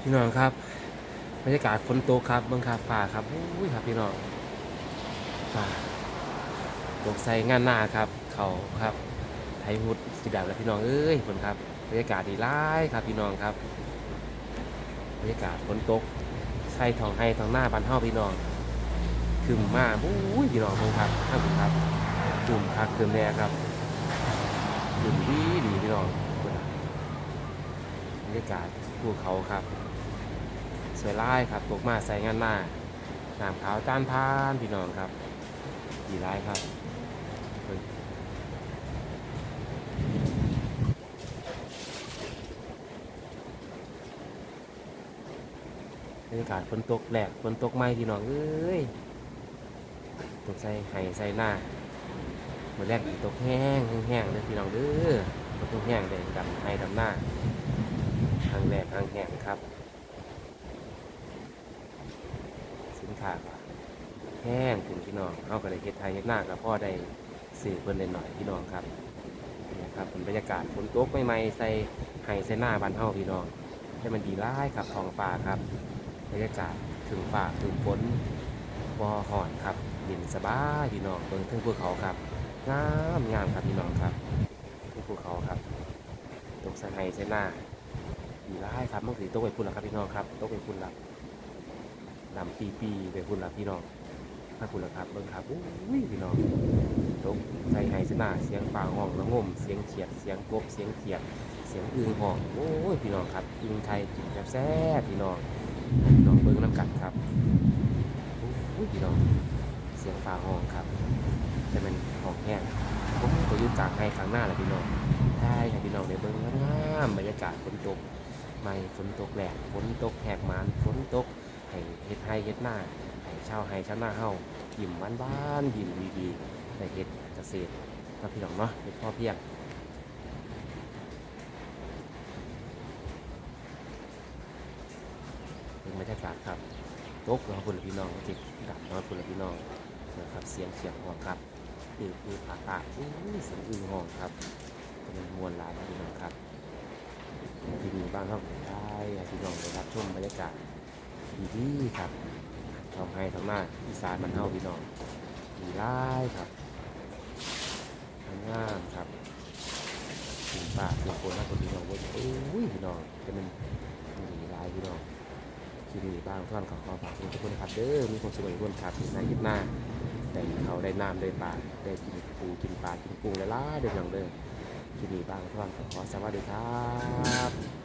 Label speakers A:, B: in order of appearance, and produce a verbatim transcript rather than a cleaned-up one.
A: พี่น้องครับบรรยากาศฝนตกครับเมืองคาฟ้าครับอุ้ยครับพี่น้องฟ้าตกใส่งานหน้าครับเขาครับไทยหุดสีดำแล้วพี่น้องเอ้ยฝนครับบรรยากาศดีร้ายครับพี่น้องครับบรรยากาศฝนตกใส่ทองให้ทองหน้าบานเฮาพี่น้องคืมมาอุ้ยพี่น้องเมืองครับข้างผมครับคืมคักคืมแน่ครับคืมดีดีพี่น้องบรรยากาศภูเขาครับสวยร้ายครับตกมาใส่งานหน้าน้ำขาวจ้านพานพี่น้องครับดีร้ายครับบรรยากาศฝนตกแหลกฝนตกไหมพี่น้องเอ้ยตกใส่ไห้ใส่หน้าเหมือนแรกตกแห้งแห้งเลยพี่น้องเด้อตกแห้งเลยดำไห้ดำหน้าทางแรกทางแห้งครับสินค้าก็แห้งถึงพี่น้องเอาก็ได้เฮ็ดไทยเฮ็ดหน้ากับพ่อได้สื่อเพิ่นเลยหน่อยพี่น้องครับนี่ครับเป็นบรรยากาศฝนตกใหม่ๆใส่ไห้ใส่หน้าบ้านเฮาพี่น้องให้มันดีร้ายครับท้องฟ้าครับบรรยากาศถึงฟ้าถึงฝนบ่ห่อนครับเย็นสบายพี่น้องเบิ่งถึงภูเขาครับงามงามครับพี่น้องครับถึงภูเขาครับตกใส่ไห้ใส่หน้าดีร้ายครับมันสิตกไปพุ่นล่ะครับพี่น้องครับตกไปพุ่นล่ะดำปีปีไปพุ่นล่ะพี่น้องถ้าพุ่นล่ะครับเบิ่งครับอุ้ยพี่น้องตกใส่ไห้ใส่หน้าเสียงฟ้าห้องระงมเสียงเขียดเสียงกบเสียงเขียดเสียงอึ่งห้องโอ้ยพี่น้องครับอึ่งไทยกินแซ่บๆพี่น้องพี่น้องเบิ่งน้ำกัดครับโอ้ยพี่น้องเสียงฟ้าห้องครับจะเป็นห้องแห้งผมก็อยู่กลางไห้ข้างหน้าแหละพี่น้องใช่ให้พี่น้องได้เบิ่งงามๆบรรยากาศฝนตกไม่ฝนตกแหลกฝนตกแหกมานฝนตกให้เฮ็ดไห้เฮ็ดหน้าให้ชาวไห้ชาวนาเฮายิ้มบ้านๆยิ้มดีๆได้เฮ็ดเกษตรครับพี่น้องเนาะเฮ็ดพอเพียงเป็นบรรยากาศครับตกน้องพุ่นละพี่น้องจิกดับน้องพุ่นละพี่น้องนะครับเสียงเสียงห้องครับคือคือผาตาอุ้ยเสียงอึ่งห้องครับเป็นมวลหลายครับพี่น้องครับที่นี่บ้านเฮาได้ให้พี่น้องได้รับชมบรรยากาศดีๆครับทำให้ทำหน้าอีสานมันเฮาพี่น้องดีร้ายครับงามครับถึงป่าถึงคนนะคนพี่น้องว่าโอ้ยพี่น้องจะเป็นดีร้ายพี่น้องที่นี่บ้างท่านขอขอฝากทุกคนครับเด้อมีความสุขทุกคนครับในยิบหน้าได้เขาได้น้ำได้ปลาได้กินปูกินปลากินกุ้งและล่าเดือดหลังเด้อที่นี่บ้างท่านขอขอสวัสดีครับ